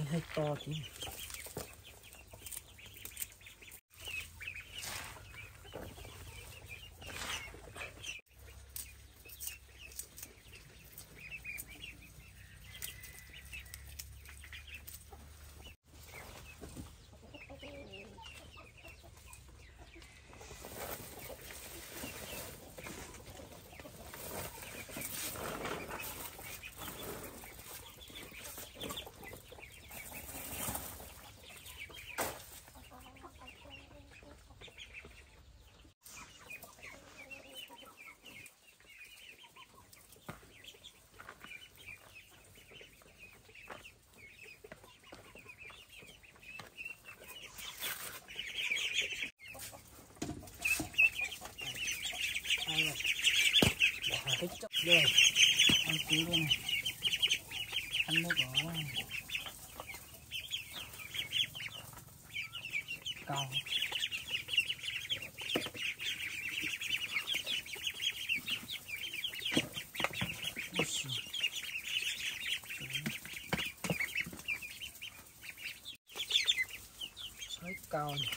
hơi to tí. Thích chốc rồi, ăn tí luôn này, ăn nước đó cao. Rất cao này.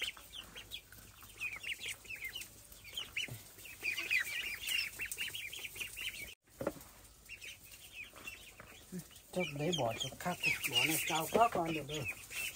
Chắc đấy bỏ chỗ khác, bỏ này cao quá còn được rồi.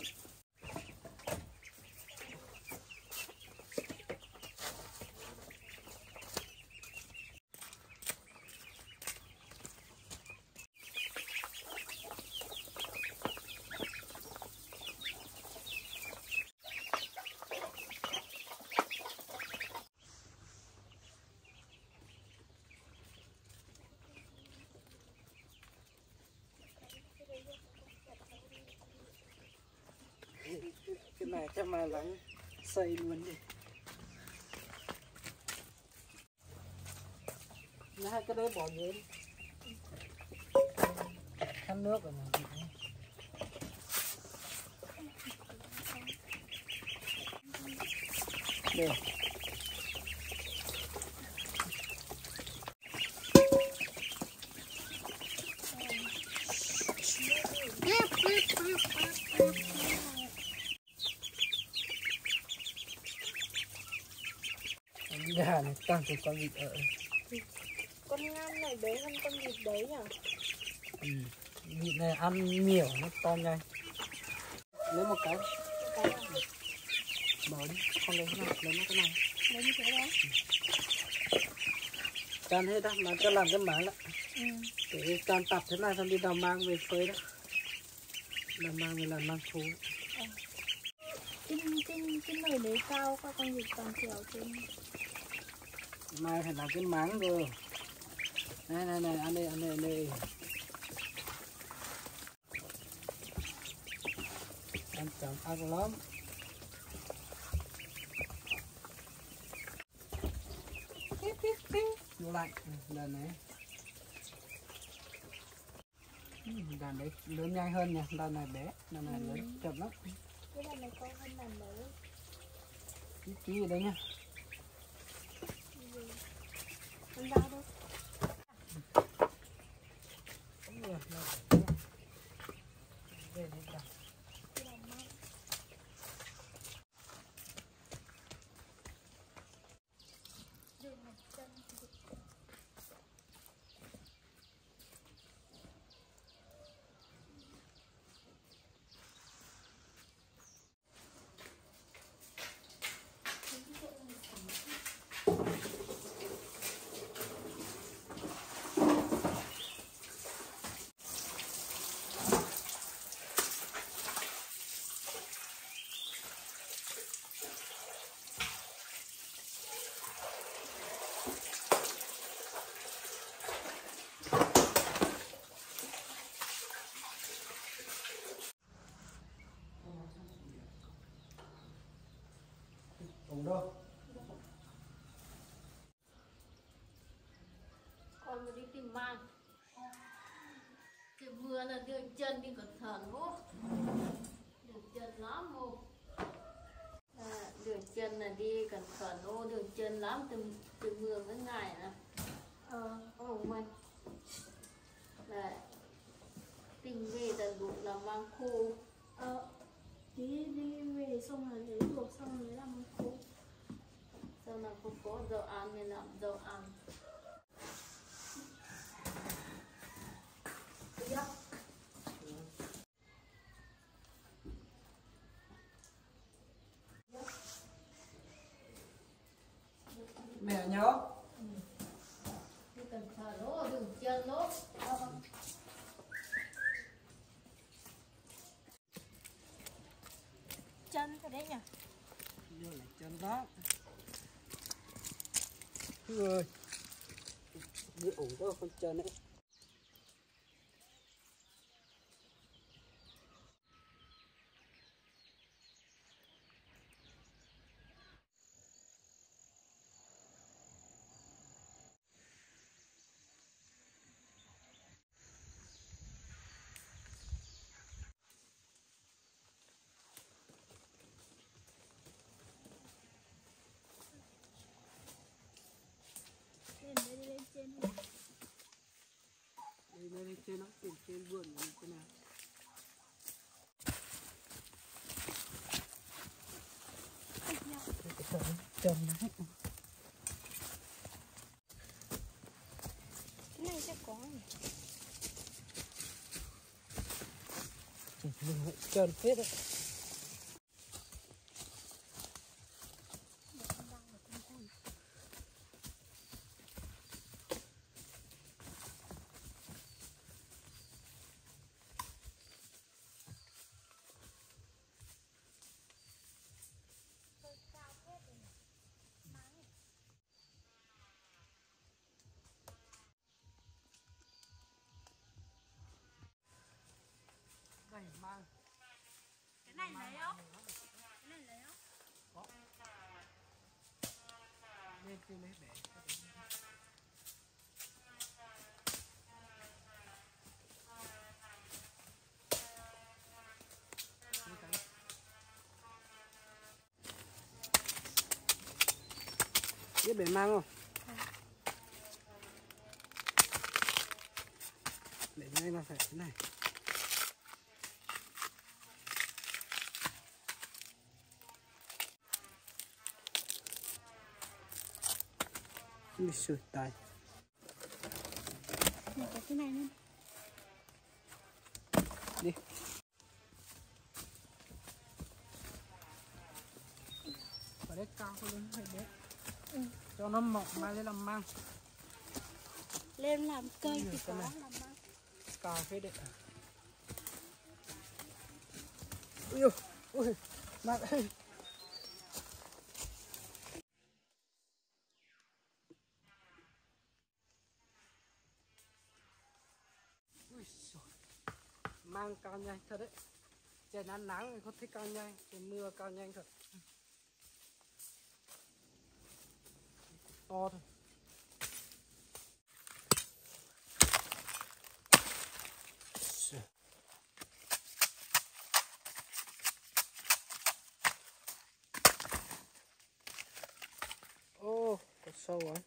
Cái này chắc mà lắng xây luôn đi. Nó hai cái đấy bỏ dưới đi. Khăn nước rồi mà. Đây. Gà này tăng từ con vịt ở. Con ngan này bé hơn con vịt đấy nhỉ? Vịt này ăn nhiều, nó to nhanh. Lấy một cái. Bỏ đi, không lấy cái này, lấy một cái này. Lấy như thế đó. Tràn hết đó, mà cho làm cái máng đó. Để tràn tập thế này xong đi đào mang về phơi đó. Đào mang về làm mang thú. Cái nồi đấy cao các con vịt toàn trèo trên. Mai phải làm cái máng rồi. Này, ăn đây. Ăn chậm ăn lắm. Vô lạnh, đàn này. Đàn đấy lớn nhanh hơn nha, đàn này bé, đàn này lớn chậm lắm. Cái đàn này to hơn đàn đấy. Tí ở đây nha. Ăn ra đâu? Đâu? Con mới đi tìm mang. Cái vừa là đường chân đi cẩn thận vô. Đường chân lắm vô. Đường chân là đi cẩn thận vô, đường chân lắm từ mưa mấy ngày nè. Ôi mình. Là tìm về tận đủ là mang khô. Đi về xong rồi lấy luộc xong rồi làm khô. Sau làm khô có dầu ăn nên làm dầu ăn. Mẹ nhớ. Đi cẩn thận lỗ, đừng chân lỗ. Chân cái đấy nhỉ? Đưa lại chân đó. Ơi. Bị ủng có con chân ấy. Lên trên. Đây lên trên nó, trên vườn như thế nào. Trồng nó hết. Cái này chắc có nhỉ? Mình trơn phết đấy. Đây mang. Cái này lấy không? Cái này lấy không? Có. Lên trên đấy để. Biết bể mang không? Để ngay là phải thế này. Ui sửa tay. Mình có cái này luôn. Đi. Ở đây cao hơn hay đấy. Cho nó mỏng mai lên làm mang. Lên làm cây thì có làm mang. Cao phết đấy. Ui ôi, ui, nặng ơi. Ui xồi. Mang cao nhanh thật đấy. Trời nắng nắng thì có thích cao nhanh, trời mưa cao nhanh thật. To thôi. Ô, có sâu rồi.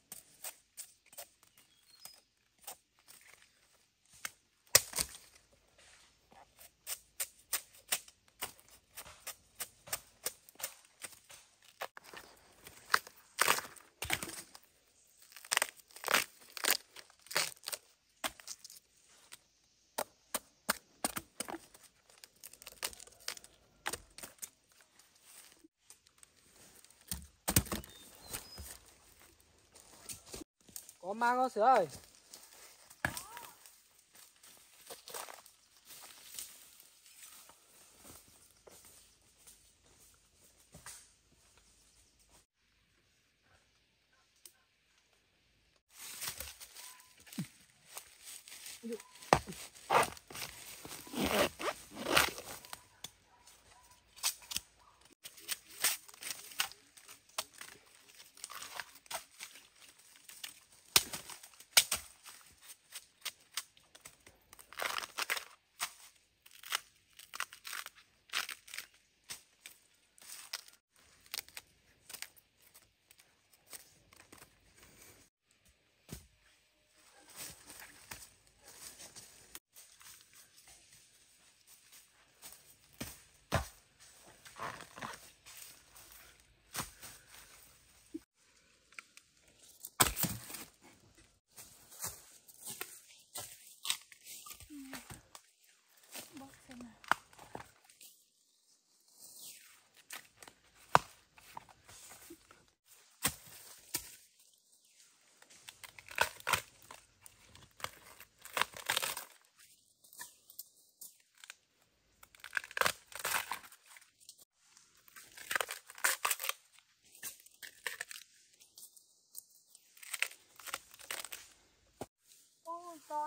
Có mang không Sữa ơi?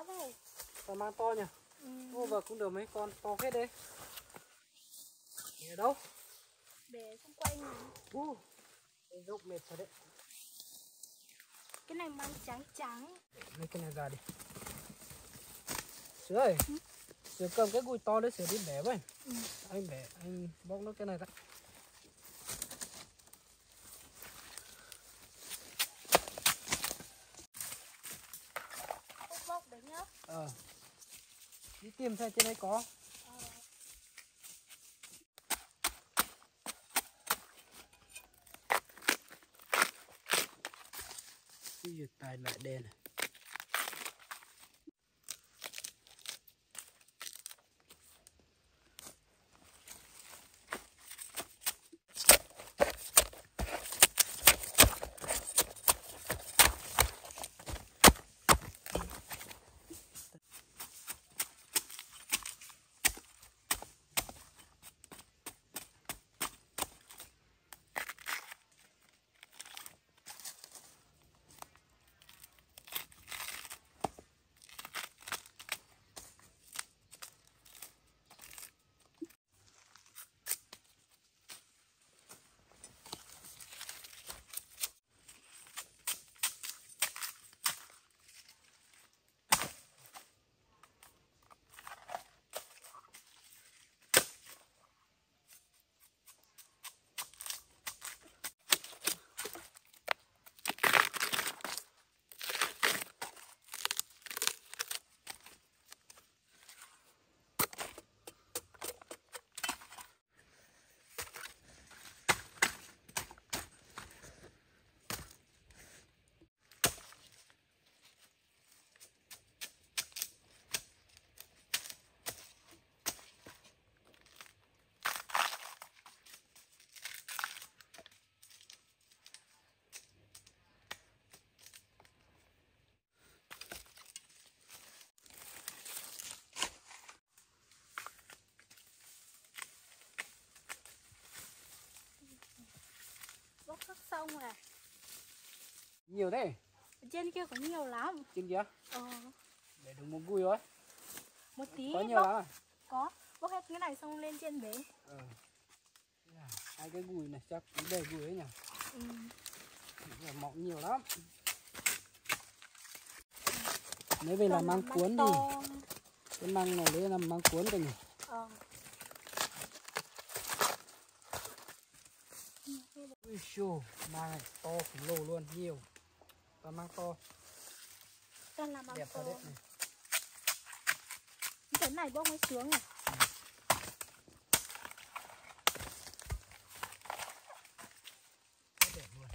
to đấy. Tao mang to nhỉ? Ô và cũng được mấy con to hết đấy. Ở đâu? Để xung quanh này. Cái dốc mệt thật đấy. Cái này mang trắng trắng. Lấy cái này ra đi. Sữa ơi. Sữa cầm cái gùi to đấy, sữa đi bẻ với. Anh bẻ, anh bóc nó cái này ra. Bóc đấy nhá. Đi tìm xem trên đây có. Cái gì tài lại đèn này. Bóc khắc xong này. Nhiều thế. Ở trên kia có nhiều lắm. Trên kia? Để được một gùi thôi. Một tí. Có nhiều lắm à? Có. Bóc hết cái này xong lên trên bế. Hai cái gùi này chắc cũng đầy gùi ấy nhỉ? Mọng nhiều lắm. Nếu về là mang cuốn đi. Cái măng này lấy làm mang cuốn cơ nhỉ? Ui xô, mang này to khổng lồ luôn, nhiều. Và mang to. Đẹp thật đấy này. Cái này bóc mới sướng này. Đẹp luôn.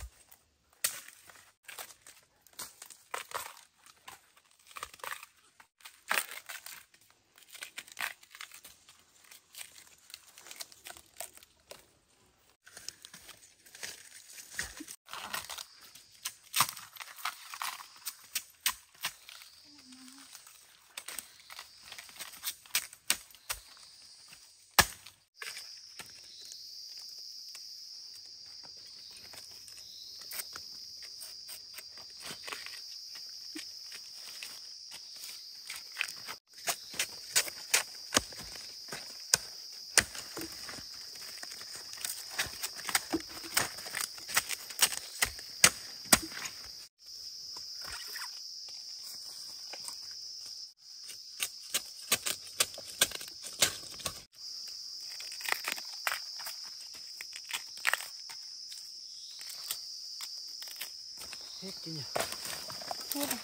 Hết chứ nhỉ? Hết rồi.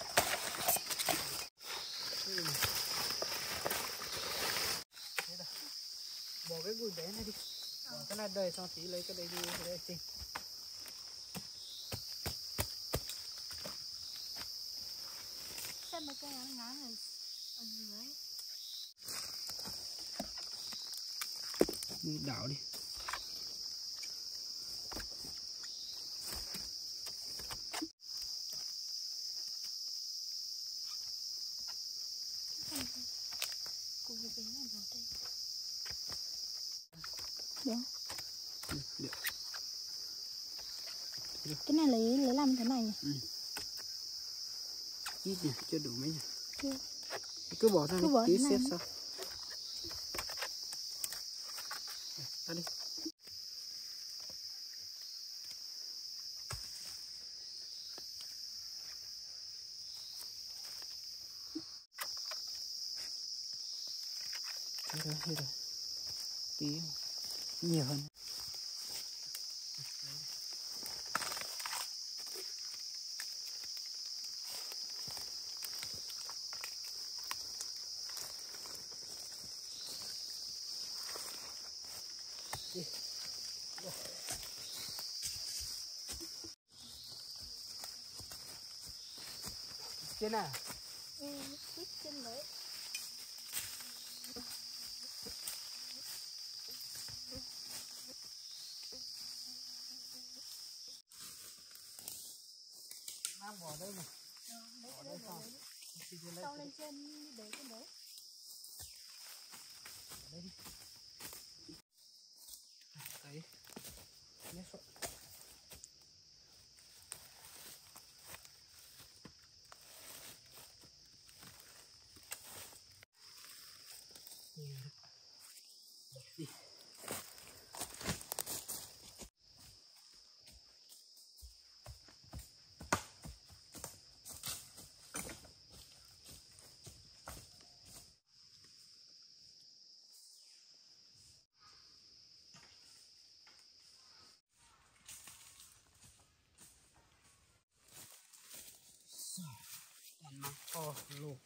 Hết rồi. Bỏ cái gùi bé này đi. Bỏ cái này đầy xong tí lấy cái đấy đi cái đây xin. Xem mấy cái ngắn ngắn này ở dưới. Đi đảo đi. Cùng với cái này vào đây. Được. Cái này lấy làm thế này nhỉ? Ít nhỉ, chưa đủ mấy nhỉ. Cứ bỏ ra một tí xếp sau. Ra đi. Đây rồi. Tí nhiều hơn. Đi. Trên à? Quýt trên đấy. Mang bỏ đây mà. Bỏ đây sao? Sau lên trên đi để trên đấy. Đây đi. Đấy. Nhét xuống. Đi. Còn mang to lục.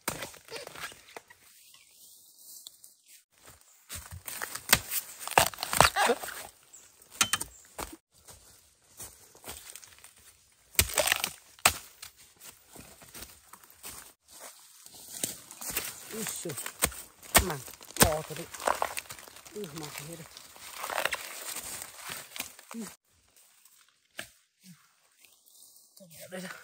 Ui xời, mảng to thật đấy. Mảng thế đây. Ở đây ra.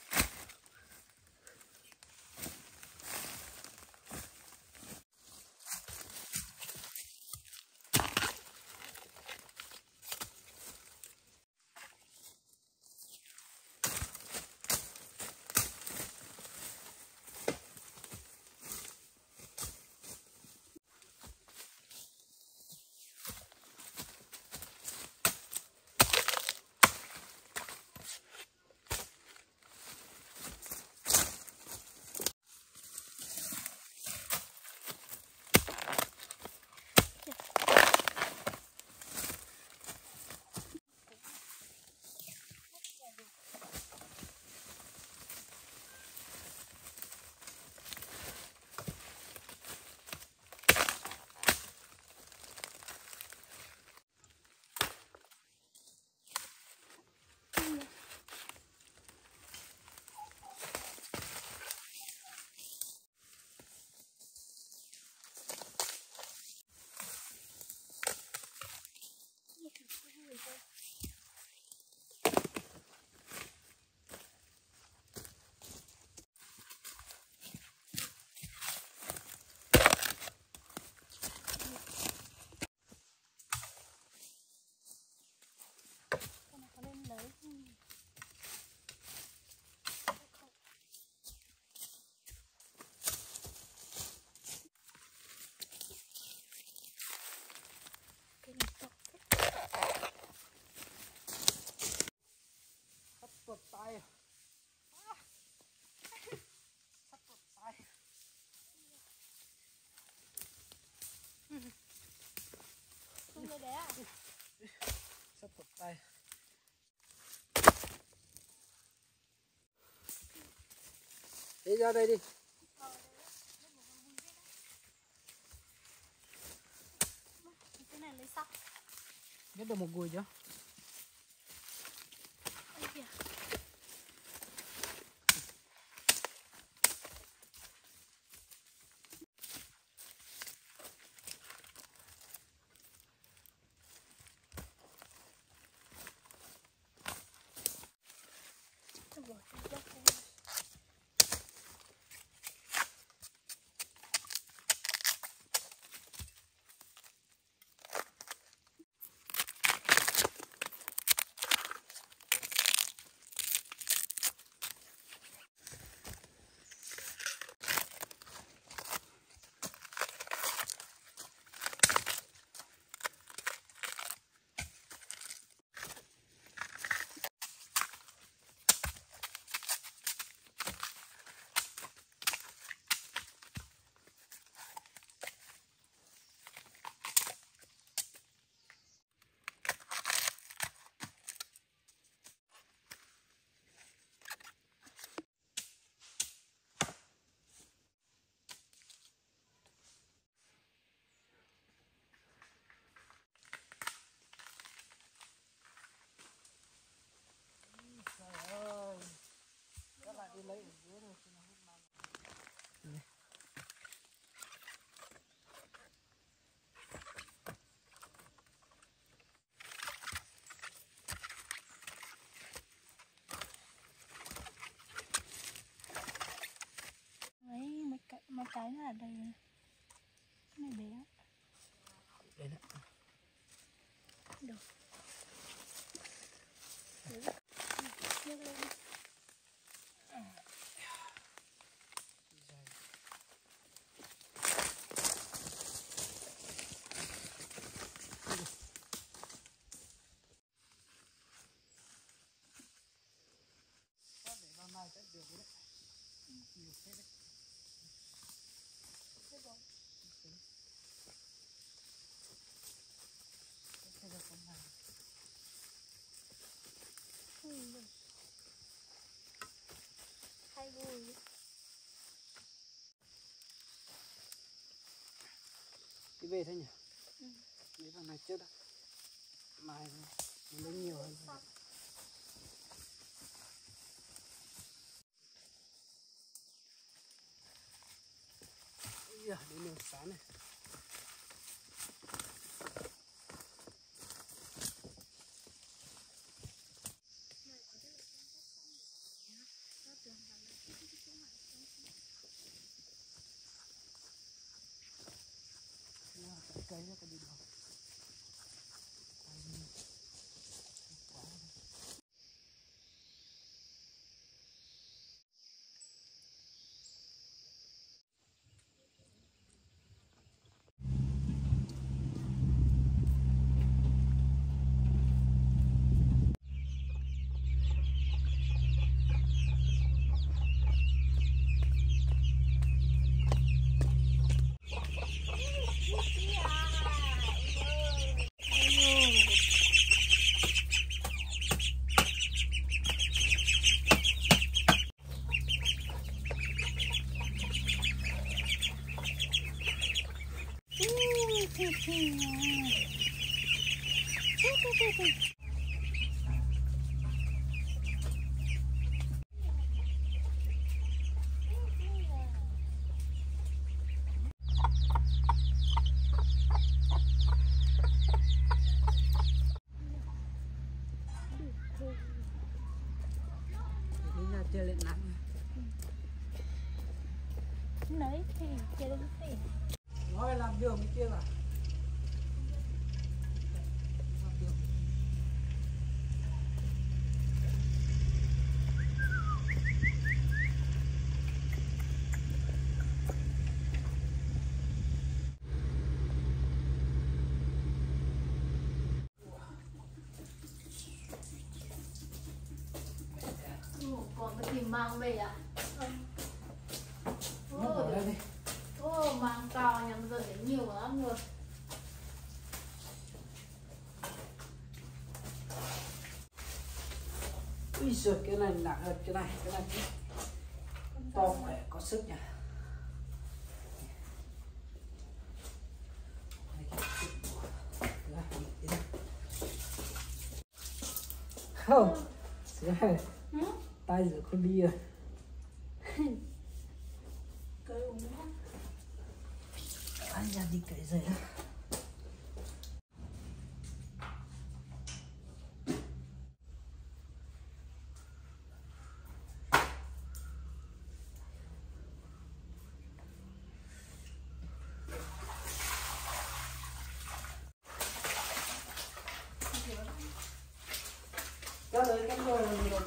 Tuột tay. Sắp tuột tay. Xuống đây đấy à? Sắp tuột tay. Đi ra đây đi. Cái này lấy sắc. Biết được một gùi chưa? Đây kìa. Mấy cái nó ở đây này. Cái này bé. Đây đó. Được. Nhấc lên. Để vào mai sẽ được đấy. Nhiều thế đấy. Thế rồi. Thế là con này. Hay vui. Đi về thôi nhỉ? Đi vào này trước đó. Mai nó lấy nhiều hơn. Ui da, đến đường sáng này. Cây nó có đi được. Chơi lên nặng. Đấy thì chơi lên cái Nói làm đường bên kia à? Làm đường. Còn cái gì mang về à? Nhấc vào đây đi. Ô, mang cao nhầm rồi để nhiều lắm rồi. Ui giời, cái này nặng hơn cái này to khỏe có sức nhỉ. Không, tay giờ không đi rồi. cây uống nước. Anh ra đi cậy giày đó. Cho lấy cái đồ này rồi.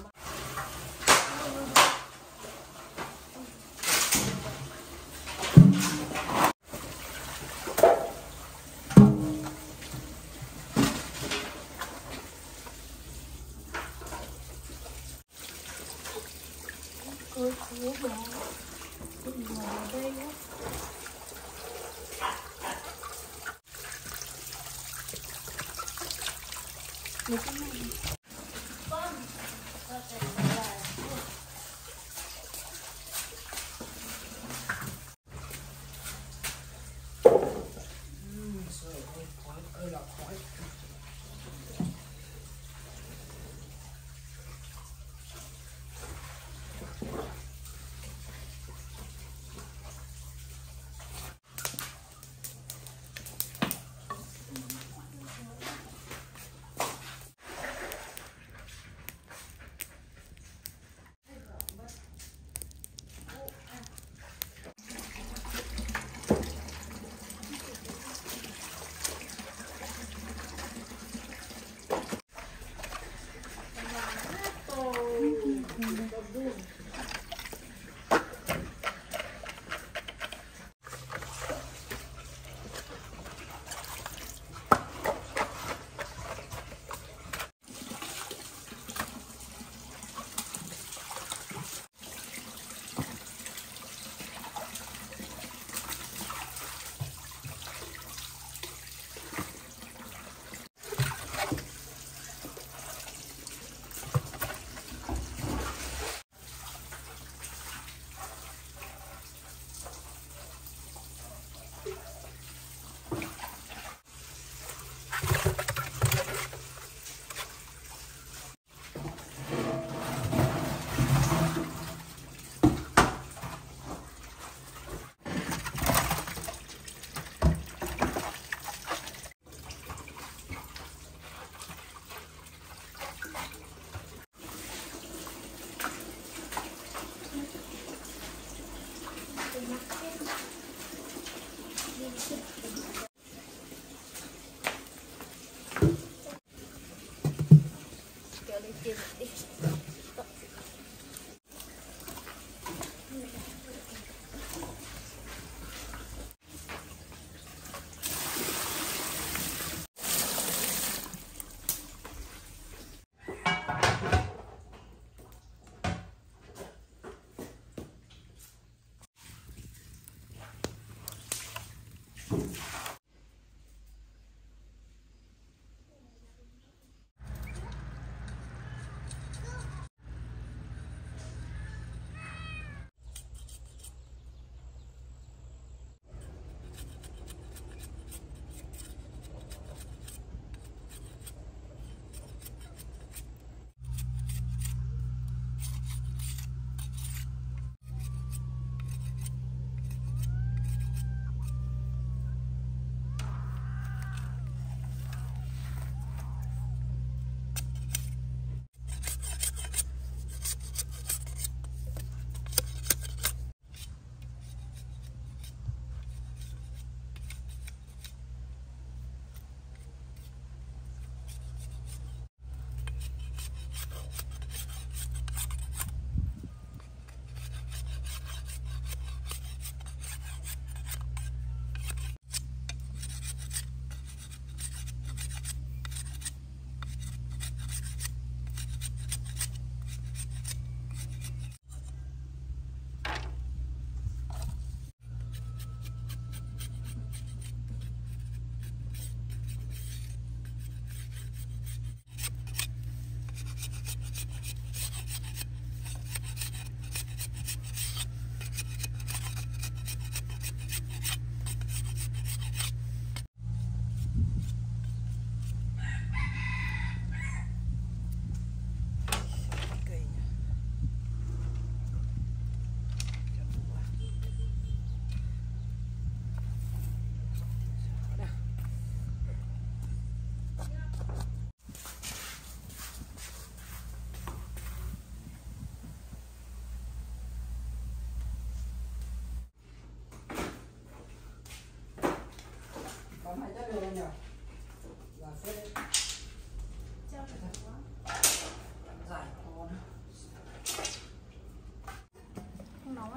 Ôi chú bé. Đừng ngồi ở đây á. Mấy cái này. Ơi là khói.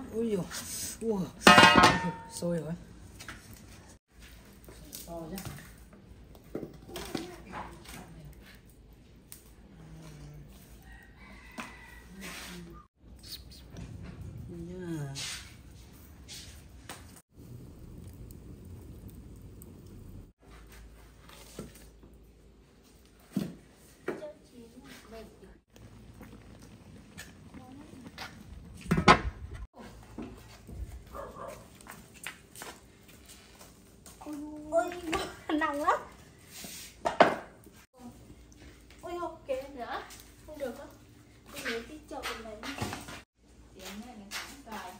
Ôi dồi, ui, sôi rồi. To nhá. Yeah. Ôi nặng lắm. Ôi ok nữa. Không được á. Tôi nhớ tí chậu này. Tiếng này là cắn cài.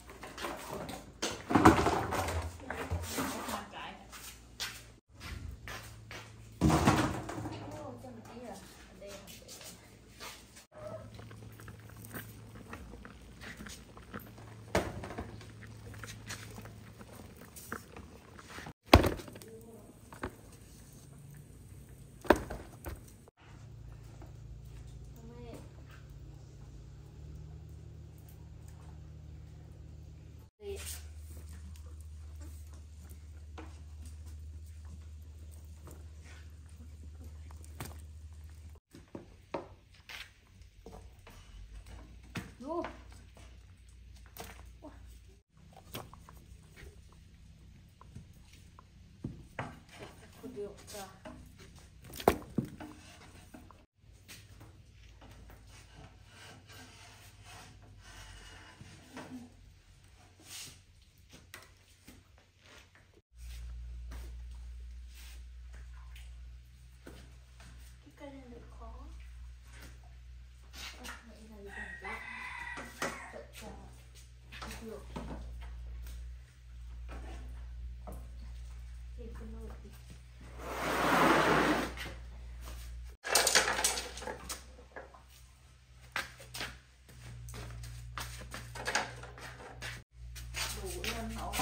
Vô. Không được rồi. Cái cây này được khó. Được. Thì cứ nuôi đi. Đủ luôn hậu.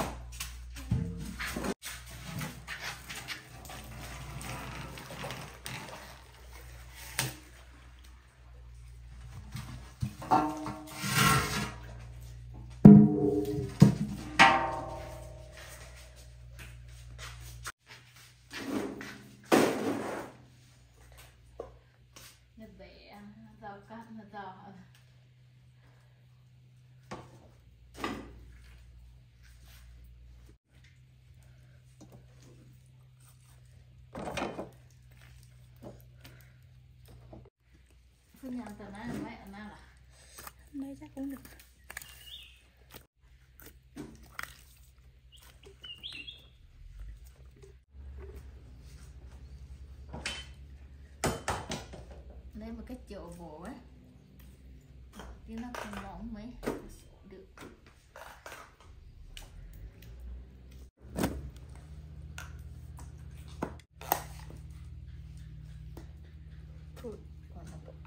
Rau cắt là rau Phương nhà tao nói là mấy ở nào là Đây chắc cũng được. lấy một cái chỗ bổ ấy chứ nó không mỏng mấy được. Thôi, còn là bộ.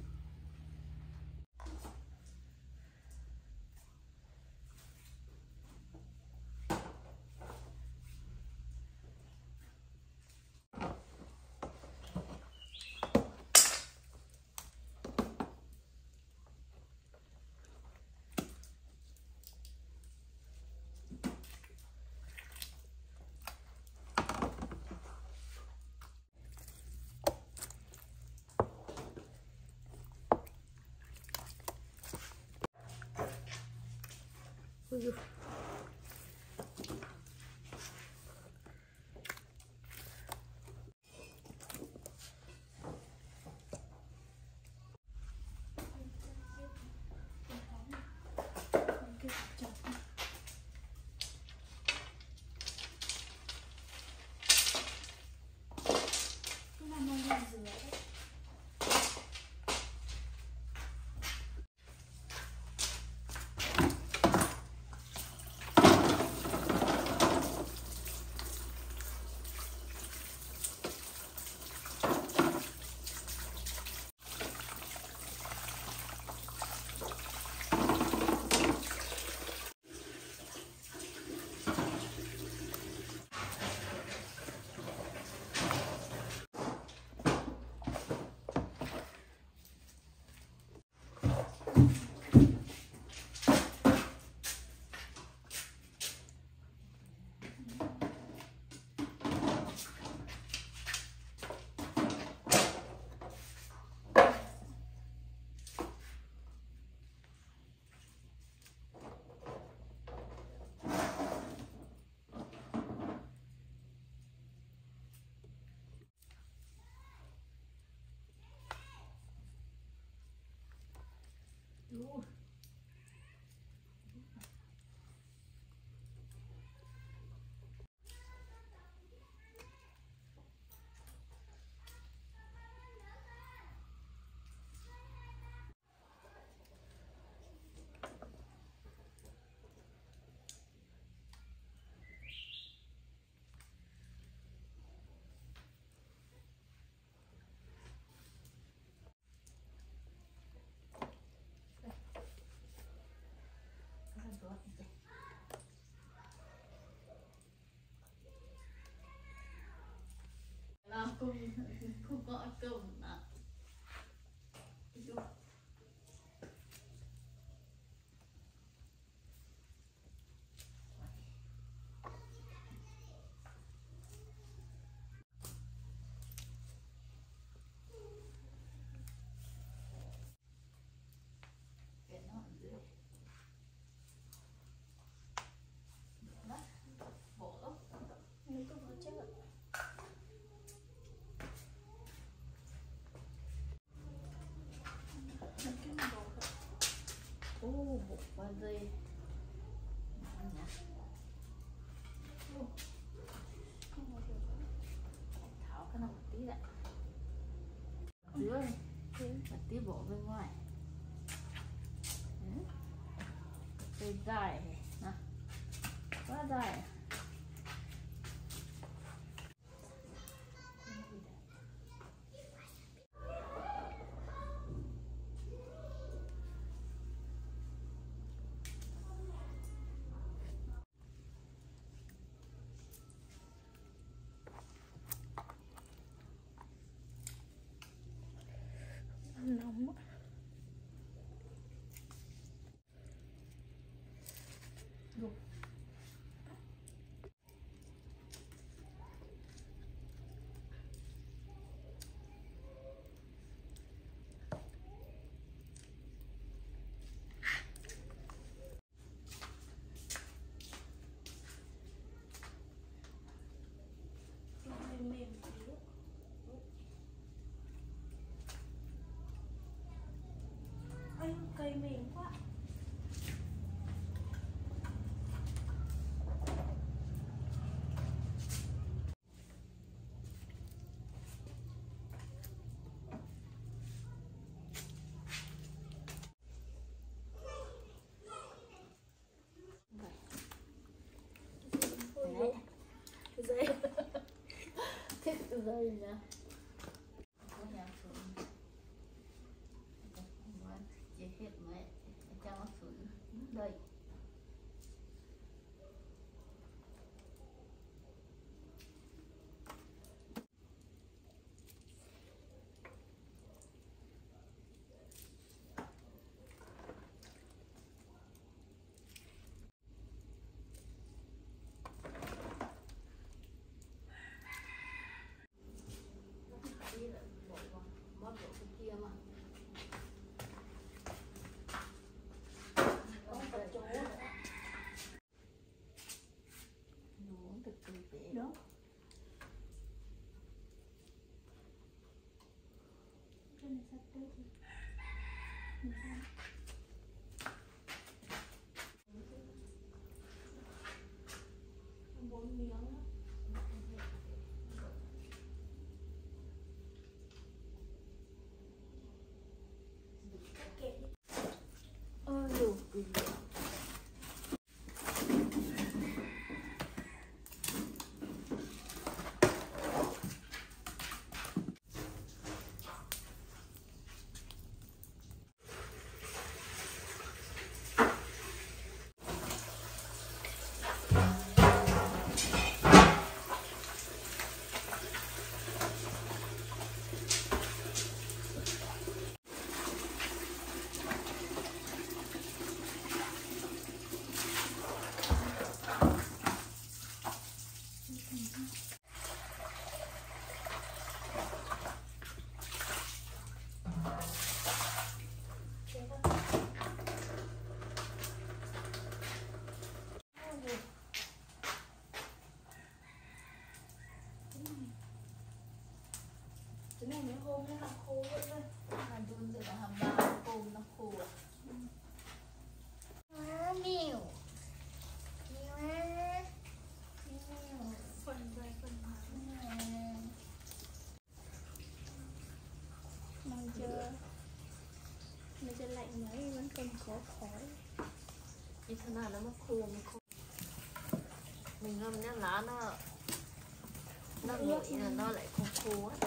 Ôi dồi. Làm cùng gọi cơm nè. Bột và dây tháo cái nào một tí ạ, dưới và tí bộ bên ngoài, cây dài nè, quá dài. Nóng quá. Cây mềm quá. Dây thích dây nha. Chỉ hết mẹ cho nó xuống đây. Đó. Cái này sắp tới thì mình sao? 4 miếng á. Ôi đủ kỳ. Cái này nó hôm nó làm khô vậy thôi. Mà đun rồi là hầm bao khô nó khô. khô. Mình ngâm nhá lá nó nguội là nó lại không khô á.